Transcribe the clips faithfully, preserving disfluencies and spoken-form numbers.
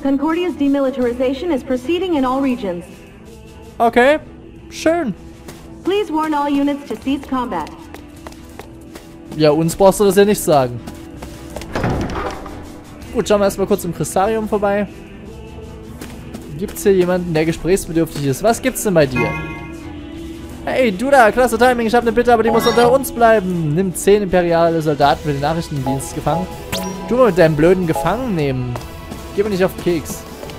Concordia's demilitarization is proceeding in all regions. Okay, schön. Please warn all units to cease combat. Ja, uns brauchst du das ja nicht sagen. Gut, schauen wir erstmal kurz im Kristarium vorbei. Gibt es hier jemanden, der gesprächsbedürftig ist? Was gibt's denn bei dir? Hey, du da, klasse Timing, ich habe eine Bitte, aber die muss unter uns bleiben. Nimm zehn imperiale Soldaten für den Nachrichtendienst gefangen. Du mal mit deinem blöden Gefangen nehmen. Geh mir nicht auf den Keks.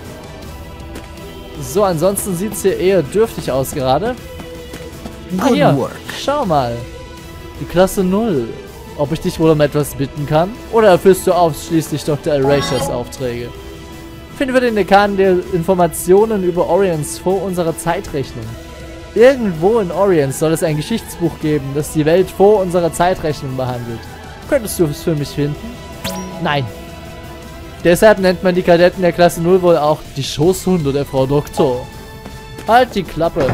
So, ansonsten sieht es hier eher dürftig aus gerade. Ah, hier, schau mal. Die Klasse null. Ob ich dich wohl um etwas bitten kann? Oder erfüllst du ausschließlich Doktor Erasures Aufträge? Finden wir den Dekan der Informationen über Oriens vor unserer Zeitrechnung. Irgendwo in Oriens soll es ein Geschichtsbuch geben, das die Welt vor unserer Zeitrechnung behandelt. Könntest du es für mich finden? Nein. Deshalb nennt man die Kadetten der Klasse null wohl auch die Schoßhunde der Frau Doktor. Halt die Klappe.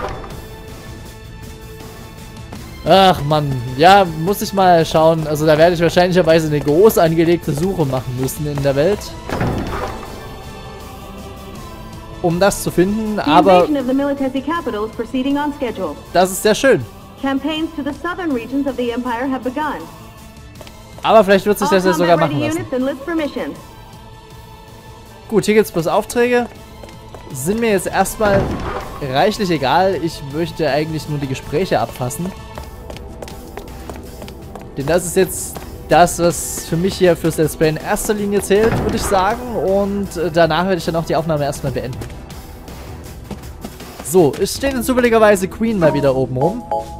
Ach Mann, ja, muss ich mal schauen. Also da werde ich wahrscheinlicherweise eine groß angelegte Suche machen müssen in der Welt. Um das zu finden, aber das ist sehr schön. Aber vielleicht wird sich das ja sogar machen lassen. Gut, hier gibt es bloß Aufträge. Sind mir jetzt erstmal reichlich egal. Ich möchte eigentlich nur die Gespräche abfassen. Denn das ist jetzt das, was für mich hier fürs Let's Play in erster Linie zählt, würde ich sagen. Und danach werde ich dann auch die Aufnahme erstmal beenden. So, es steht jetzt zufälligerweise Queen mal wieder oben rum.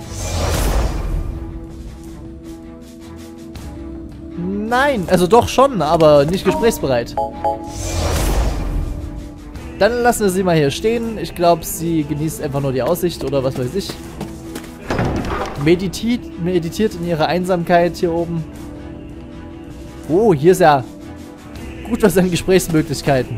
Nein, also doch schon, aber nicht gesprächsbereit. Dann lassen wir sie mal hier stehen. Ich glaube, sie genießt einfach nur die Aussicht oder was weiß ich. Meditiert, meditiert in ihrer Einsamkeit hier oben. Oh, hier ist ja gut was an Gesprächsmöglichkeiten.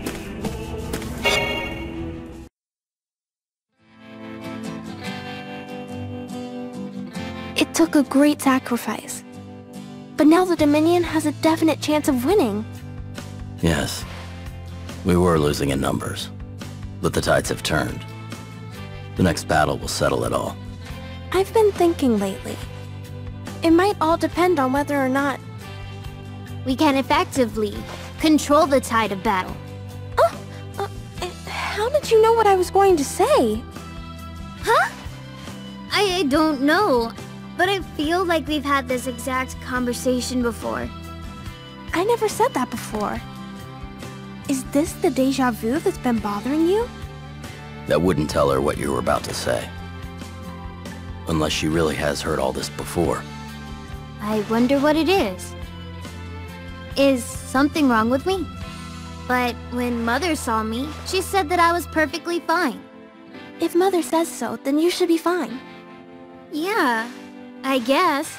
It took a great sacrifice. But now the Dominion has a definite chance of winning. Yes. We were losing in numbers. But the tides have turned. The next battle will settle it all. I've been thinking lately. It might all depend on whether or not we can effectively control the tide of battle. Oh, uh, how did you know what I was going to say? Huh? I, I don't know, but I feel like we've had this exact conversation before. I never said that before. Is this the déjà vu that's been bothering you? That wouldn't tell her what you were about to say. Unless she really has heard all this before. I wonder what it is. Is something wrong with me? But when Mother saw me, she said that I was perfectly fine. If Mother says so, then you should be fine. Yeah, I guess.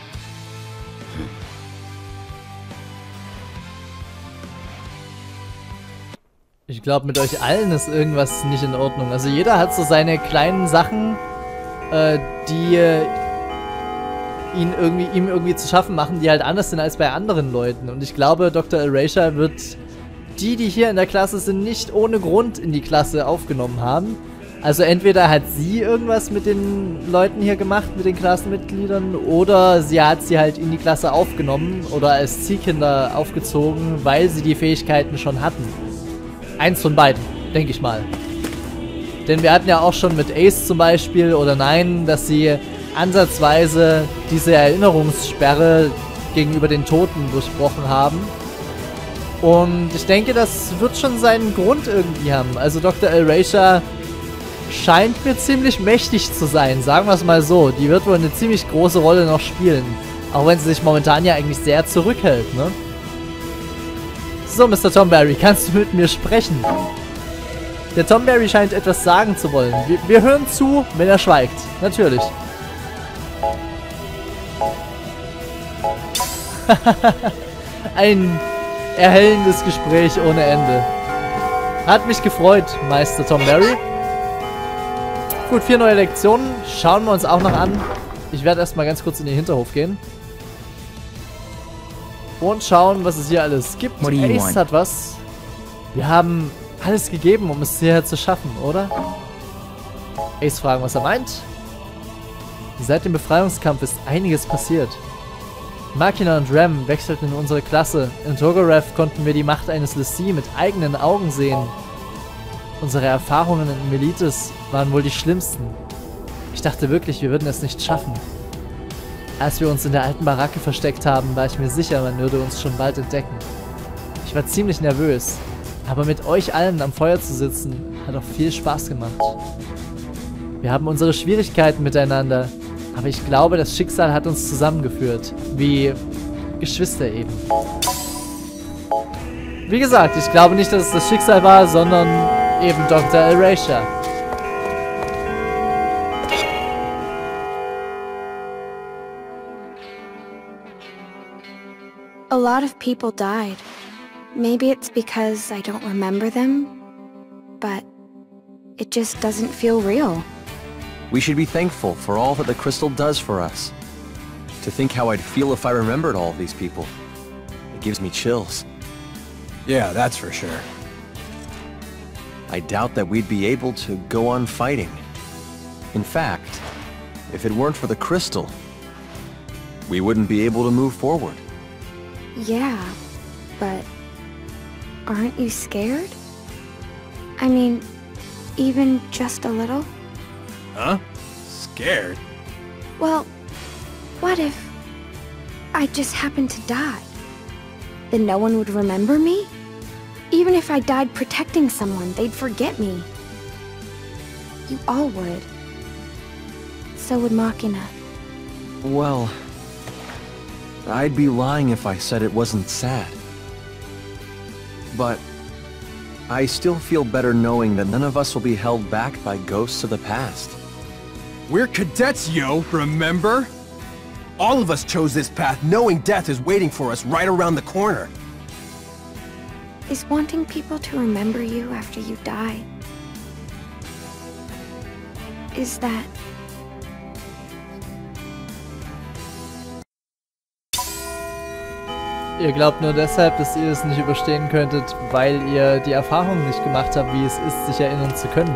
Ich glaube, mit euch allen ist irgendwas nicht in Ordnung. Also jeder hat so seine kleinen Sachen, äh, die äh, ihn irgendwie, ihm irgendwie zu schaffen machen, die halt anders sind als bei anderen Leuten. Und ich glaube, Doktor Erasure wird die, die hier in der Klasse sind, nicht ohne Grund in die Klasse aufgenommen haben. Also entweder hat sie irgendwas mit den Leuten hier gemacht, mit den Klassenmitgliedern, oder sie hat sie halt in die Klasse aufgenommen oder als Ziehkinder aufgezogen, weil sie die Fähigkeiten schon hatten. Eins von beiden, denke ich mal. Denn wir hatten ja auch schon mit Ace zum Beispiel oder Nein, dass sie ansatzweise diese Erinnerungssperre gegenüber den Toten durchbrochen haben. Und ich denke, das wird schon seinen Grund irgendwie haben. Also Doktor Erasure scheint mir ziemlich mächtig zu sein, sagen wir es mal so. Die wird wohl eine ziemlich große Rolle noch spielen. Auch wenn sie sich momentan ja eigentlich sehr zurückhält, ne? So, Mister Tomberry, kannst du mit mir sprechen? Der Tomberry scheint etwas sagen zu wollen. Wir, wir hören zu, wenn er schweigt. Natürlich. Ein erhellendes Gespräch ohne Ende. Hat mich gefreut, Meister Tomberry. Gut, vier neue Lektionen. Schauen wir uns auch noch an. Ich werde erstmal ganz kurz in den Hinterhof gehen. Und schauen, was es hier alles gibt. Ace hat was. Wir haben alles gegeben, um es hierher zu schaffen, oder? Ace fragen, was er meint. Seit dem Befreiungskampf ist einiges passiert. Machina und Rem wechselten in unsere Klasse. In Togorev konnten wir die Macht eines l'Cie mit eigenen Augen sehen. Unsere Erfahrungen in Meletis waren wohl die schlimmsten. Ich dachte wirklich, wir würden es nicht schaffen. Als wir uns in der alten Baracke versteckt haben, war ich mir sicher, man würde uns schon bald entdecken. Ich war ziemlich nervös, aber mit euch allen am Feuer zu sitzen, hat auch viel Spaß gemacht. Wir haben unsere Schwierigkeiten miteinander, aber ich glaube, das Schicksal hat uns zusammengeführt, wie Geschwister eben. Wie gesagt, ich glaube nicht, dass es das Schicksal war, sondern eben Doktor Erasure. A lot of people died. Maybe it's because I don't remember them, but it just doesn't feel real. We should be thankful for all that the crystal does for us. To think how I'd feel if I remembered all of these people. It gives me chills. Yeah, that's for sure. I doubt that we'd be able to go on fighting. In fact, if it weren't for the crystal, we wouldn't be able to move forward. Yeah, but aren't you scared? I mean, even just a little? Huh? Scared? Well, what if I just happened to die? Then no one would remember me? Even if I died protecting someone, they'd forget me. You all would. So would Machina. Well, I'd be lying if I said it wasn't sad. But I still feel better knowing that none of us will be held back by ghosts of the past. We're cadets, yo, remember? All of us chose this path knowing death is waiting for us right around the corner. Is wanting people to remember you after you die... Is that... Ihr glaubt nur deshalb, dass ihr es nicht überstehen könntet, weil ihr die Erfahrung nicht gemacht habt, wie es ist, sich erinnern zu können.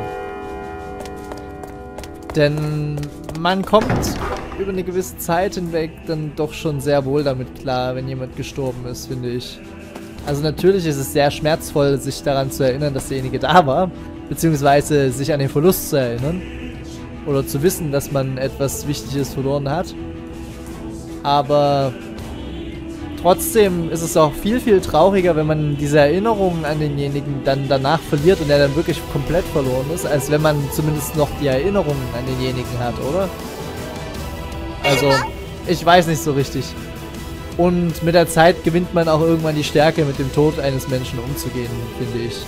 Denn man kommt über eine gewisse Zeit hinweg dann doch schon sehr wohl damit klar, wenn jemand gestorben ist, finde ich. Also natürlich ist es sehr schmerzvoll, sich daran zu erinnern, dass derjenige da war, beziehungsweise sich an den Verlust zu erinnern. Oder zu wissen, dass man etwas Wichtiges verloren hat. Aber trotzdem ist es auch viel, viel trauriger, wenn man diese Erinnerungen an denjenigen dann danach verliert und er dann wirklich komplett verloren ist, als wenn man zumindest noch die Erinnerungen an denjenigen hat, oder? Also, ich weiß nicht so richtig. Und mit der Zeit gewinnt man auch irgendwann die Stärke, mit dem Tod eines Menschen umzugehen, finde ich.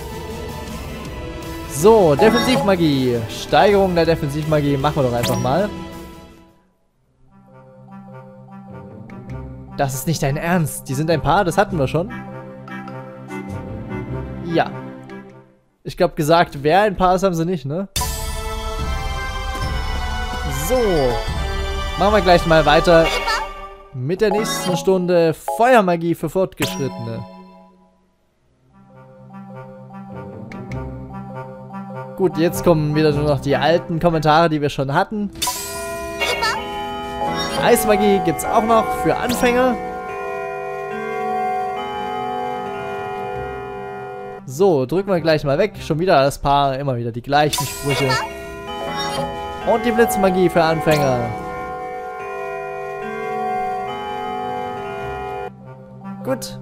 So, Defensivmagie. Steigerung der Defensivmagie machen wir doch einfach mal. Das ist nicht dein Ernst. Die sind ein Paar, das hatten wir schon. Ja. Ich glaube, gesagt, wer ein Paar ist, haben sie nicht, ne? So. Machen wir gleich mal weiter mit der nächsten Stunde Feuermagie für Fortgeschrittene. Gut, jetzt kommen wieder nur noch die alten Kommentare, die wir schon hatten. Eismagie gibt's auch noch für Anfänger. So, drücken wir gleich mal weg. Schon wieder das Paar, immer wieder die gleichen Sprüche. Und die Blitzmagie für Anfänger. Gut.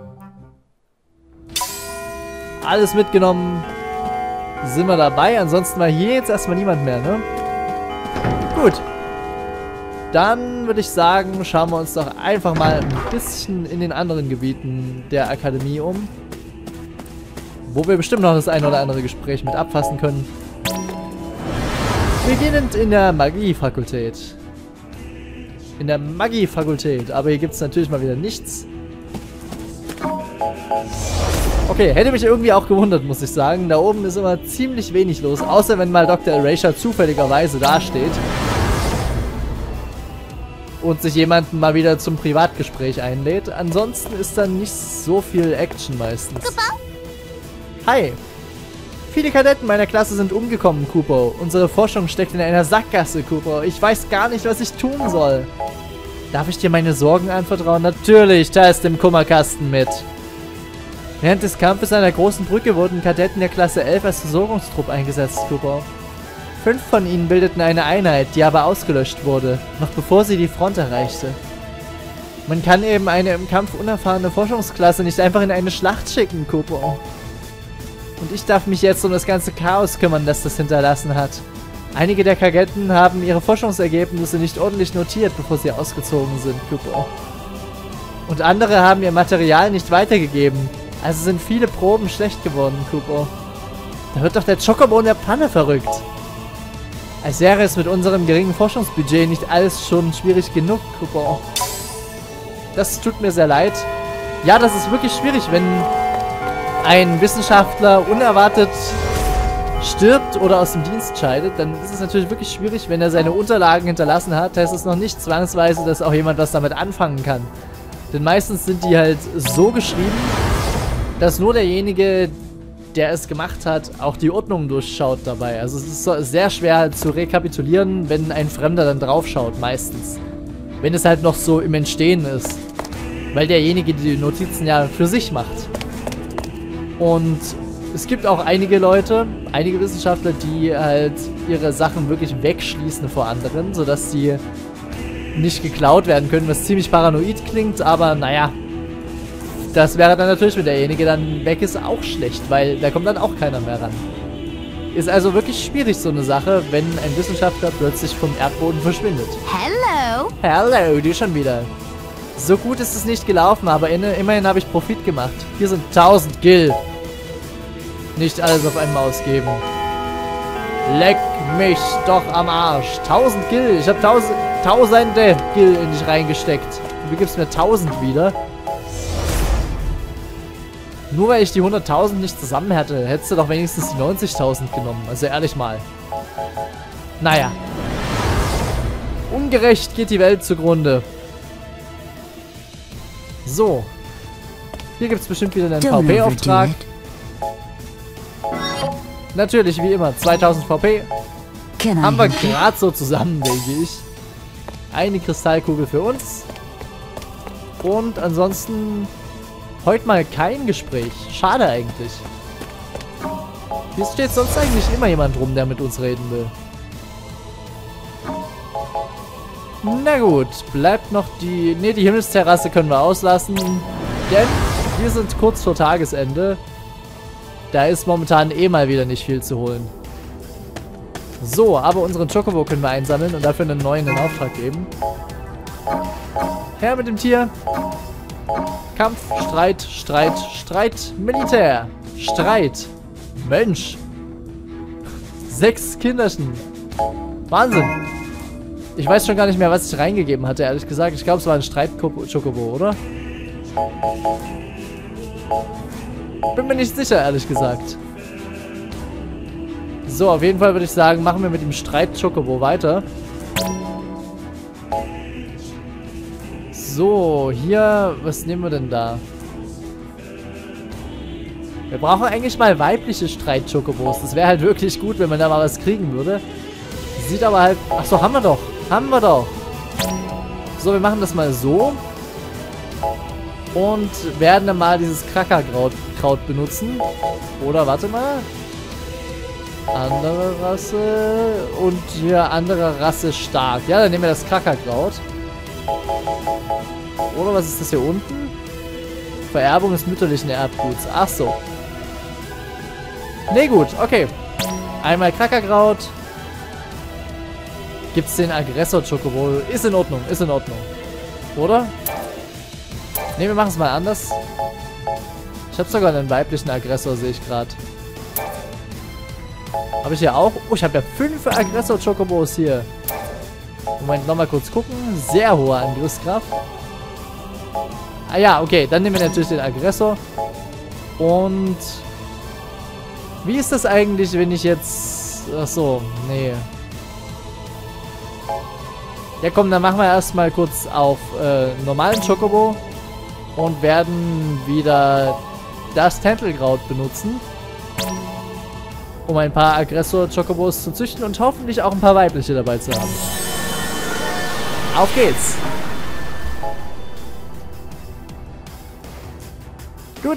Alles mitgenommen. Sind wir dabei. Ansonsten war hier jetzt erstmal niemand mehr, ne? Gut. Dann würde ich sagen, schauen wir uns doch einfach mal ein bisschen in den anderen Gebieten der Akademie um. Wo wir bestimmt noch das ein oder andere Gespräch mit abfassen können. Beginnend in der Magiefakultät. In der Magiefakultät. Aber hier gibt es natürlich mal wieder nichts. Okay, hätte mich irgendwie auch gewundert, muss ich sagen. Da oben ist immer ziemlich wenig los. Außer wenn mal Doktor Erasure zufälligerweise dasteht. Und sich jemanden mal wieder zum Privatgespräch einlädt. Ansonsten ist dann nicht so viel Action meistens. Hi. Viele Kadetten meiner Klasse sind umgekommen, Kupo. Unsere Forschung steckt in einer Sackgasse, Kupo. Ich weiß gar nicht, was ich tun soll. Darf ich dir meine Sorgen anvertrauen? Natürlich, da ist im Kummerkasten mit. Während des Kampfes an der großen Brücke wurden Kadetten der Klasse elf als Versorgungstrupp eingesetzt, Kupo. Fünf von ihnen bildeten eine Einheit, die aber ausgelöscht wurde, noch bevor sie die Front erreichte. Man kann eben eine im Kampf unerfahrene Forschungsklasse nicht einfach in eine Schlacht schicken, Kupo. Und ich darf mich jetzt um das ganze Chaos kümmern, das das hinterlassen hat. Einige der Kadetten haben ihre Forschungsergebnisse nicht ordentlich notiert, bevor sie ausgezogen sind, Kupo. Und andere haben ihr Material nicht weitergegeben. Also sind viele Proben schlecht geworden, Kupo. Da wird doch der Chocobo in der Panne verrückt. Als wäre es mit unserem geringen Forschungsbudget nicht alles schon schwierig genug, Kupo. Das tut mir sehr leid. Ja, das ist wirklich schwierig, wenn ein Wissenschaftler unerwartet stirbt oder aus dem Dienst scheidet, dann ist es natürlich wirklich schwierig, wenn er seine Unterlagen hinterlassen hat, heißt es noch nicht zwangsweise, dass auch jemand was damit anfangen kann. Denn meistens sind die halt so geschrieben, dass nur derjenige, der es gemacht hat, auch die Ordnung durchschaut dabei. Also es ist so sehr schwer halt zu rekapitulieren, wenn ein Fremder dann draufschaut, meistens. Wenn es halt noch so im Entstehen ist. Weil derjenige die Notizen ja für sich macht. Und es gibt auch einige Leute, einige Wissenschaftler, die halt ihre Sachen wirklich wegschließen vor anderen, sodass sie nicht geklaut werden können, was ziemlich paranoid klingt, aber naja, das wäre dann natürlich, wenn derjenige dann weg ist, auch schlecht, weil da kommt dann auch keiner mehr ran. Ist also wirklich schwierig, so eine Sache, wenn ein Wissenschaftler plötzlich vom Erdboden verschwindet. Hello. Hello, die schon wieder. So gut ist es nicht gelaufen, aber immerhin habe ich Profit gemacht. Hier sind tausend Gil. Nicht alles auf einmal ausgeben. Leck mich doch am Arsch. tausend Gil. Ich habe tausend, tausende Gil in dich reingesteckt. Und du gibst mir tausend wieder. Nur weil ich die hunderttausend nicht zusammen hätte, hättest du doch wenigstens die neunzigtausend genommen. Also ehrlich mal. Naja. Ungerecht geht die Welt zugrunde. So. Hier gibt es bestimmt wieder einen PvP-Auftrag. Natürlich, wie immer, zweitausend V P. Haben wir gerade so zusammen, denke ich. Eine Kristallkugel für uns. Und ansonsten heute mal kein Gespräch. Schade eigentlich. Hier steht sonst eigentlich immer jemand rum, der mit uns reden will. Na gut, bleibt noch die... Ne, die Himmelsterrasse können wir auslassen. Denn wir sind kurz vor Tagesende. Da ist momentan eh mal wieder nicht viel zu holen. So, aber unseren Chocobo können wir einsammeln und dafür einen neuen in Auftrag geben. Her mit dem Tier. Kampf, Streit, Streit, Streit, Militär. Streit. Mensch. Sechs Kinderchen. Wahnsinn. Ich weiß schon gar nicht mehr, was ich reingegeben hatte, ehrlich gesagt. Ich glaube, es war ein Streit-Chocobo, oder? Bin mir nicht sicher, ehrlich gesagt. So, auf jeden Fall würde ich sagen, machen wir mit dem Streit-Chocobo weiter. So, hier, was nehmen wir denn da? Wir brauchen eigentlich mal weibliche Streit-Chocobos. Das wäre halt wirklich gut, wenn man da mal was kriegen würde. Sieht aber halt... Achso, haben wir doch. Haben wir doch. So, wir machen das mal so. Und werden dann mal dieses Krackerkraut Kraut benutzen. Oder, warte mal. Andere Rasse. Und hier andere Rasse stark. Ja, dann nehmen wir das Krackerkraut. Oder was ist das hier unten? Vererbung des mütterlichen Erbguts. Ach so. Ne, gut. Okay. Einmal Krackerkraut. Gibt's den Aggressor-Chocobo? Ist in Ordnung. Ist in Ordnung. Oder? Ne, wir machen es mal anders. Ich habe sogar einen weiblichen Aggressor, sehe ich gerade. Habe ich hier auch? Oh, ich habe ja fünf Aggressor-Chocobos hier. Moment, nochmal kurz gucken. Sehr hohe Angriffskraft. Ah ja, okay. Dann nehmen wir natürlich den Aggressor. Und... Wie ist das eigentlich, wenn ich jetzt... Achso, nee. Ja komm, dann machen wir erstmal kurz auf äh, normalen Chocobo. Und werden wieder das Tentelkraut benutzen. um ein paar Aggressor-Chocobos zu züchten und hoffentlich auch ein paar weibliche dabei zu haben. Auf geht's! Gut.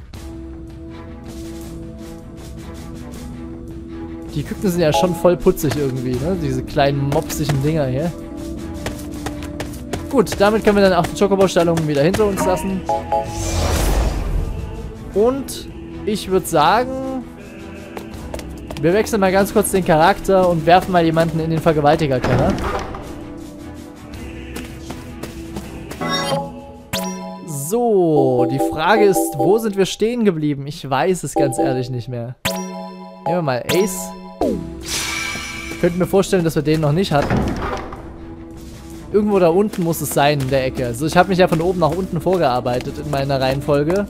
Die Küken sind ja schon voll putzig irgendwie, ne? Diese kleinen mopsigen Dinger hier. Gut, damit können wir dann auch die Chocobo-Stellungen wieder hinter uns lassen. Und ich würde sagen, wir wechseln mal ganz kurz den Charakter und werfen mal jemanden in den Vergewaltigerkeller. So, die Frage ist, wo sind wir stehen geblieben? Ich weiß es ganz ehrlich nicht mehr. Nehmen wir mal Ace. Ich könnte mir vorstellen, dass wir den noch nicht hatten. Irgendwo da unten muss es sein, in der Ecke. Also ich habe mich ja von oben nach unten vorgearbeitet in meiner Reihenfolge.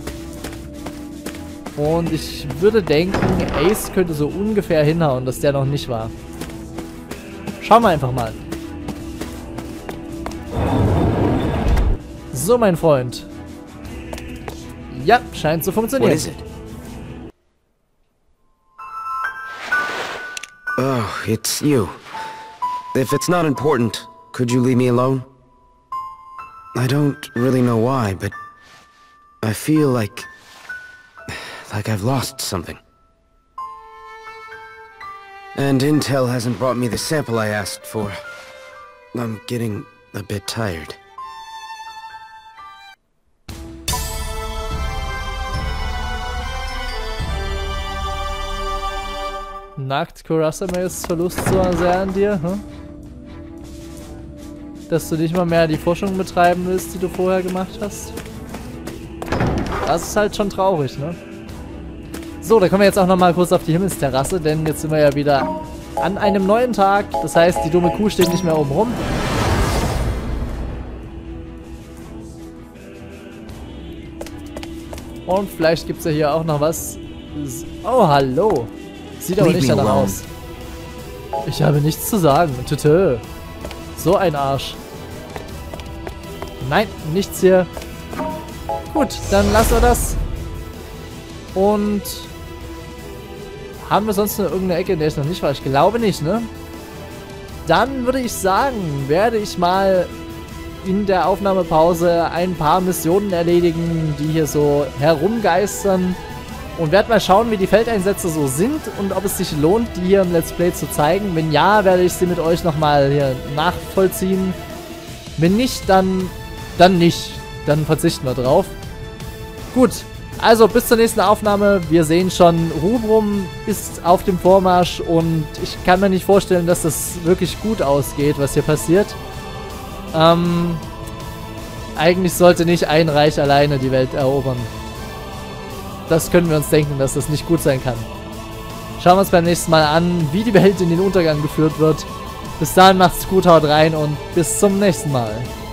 Und ich würde denken, Ace könnte so ungefähr hinhauen, dass der noch nicht war. Schauen wir einfach mal. So, mein Freund. Ja, scheint zu funktionieren. What is it? Oh, it's you. If it's not important, could you leave me alone? I don't really know why, but I feel like... like I've lost something. And Intel hasn't brought me the sample I asked for. I'm getting a bit tired. Nagt Kurasame jetzt Verlust so sehr an dir, hm? Dass du nicht mal mehr die Forschung betreiben willst, die du vorher gemacht hast? Das ist halt schon traurig, ne? So, da kommen wir jetzt auch nochmal kurz auf die Himmelsterrasse, denn jetzt sind wir ja wieder an einem neuen Tag. Das heißt, die dumme Kuh steht nicht mehr oben rum. Und vielleicht gibt es ja hier auch noch was. Oh, hallo. Sieht aber nicht danach aus. Ich habe nichts zu sagen. Tütö. So ein Arsch. Nein, nichts hier. Gut, dann lassen wir das. Und haben wir sonst noch irgendeine Ecke, in der ich noch nicht war? Ich glaube nicht, ne? Dann würde ich sagen, werde ich mal in der Aufnahmepause ein paar Missionen erledigen, die hier so herumgeistern. Und werde mal schauen, wie die Feldeinsätze so sind und ob es sich lohnt, die hier im Let's Play zu zeigen. Wenn ja, werde ich sie mit euch nochmal hier nachvollziehen. Wenn nicht, dann, dann nicht. Dann verzichten wir drauf. Gut, also bis zur nächsten Aufnahme. Wir sehen schon, Rubrum ist auf dem Vormarsch und ich kann mir nicht vorstellen, dass das wirklich gut ausgeht, was hier passiert. Ähm, eigentlich sollte nicht ein Reich alleine die Welt erobern. Das können wir uns denken, dass das nicht gut sein kann. Schauen wir uns beim nächsten Mal an, wie die Welt in den Untergang geführt wird. Bis dahin macht's gut, haut rein und bis zum nächsten Mal.